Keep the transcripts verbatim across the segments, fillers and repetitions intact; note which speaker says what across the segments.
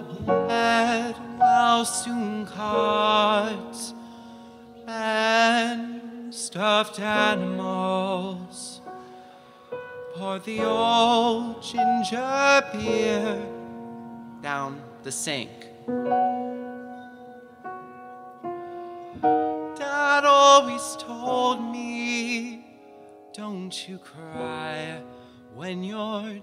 Speaker 1: led well soon carts and stuffed animals pour the old ginger beer down the sink. Dad always told me, don't you cry when you're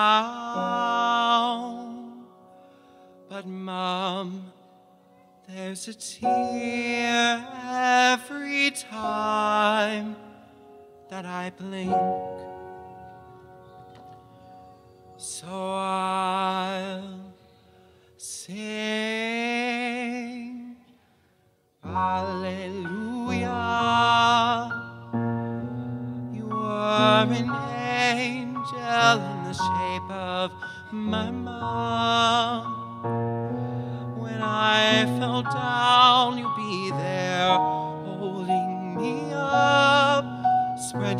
Speaker 1: down. But Mom, there's a tear every time that I blink. So I'll sing Hallelujah. You were an angel in the shape of my mom. When I fell down, you'll be there holding me up. Spread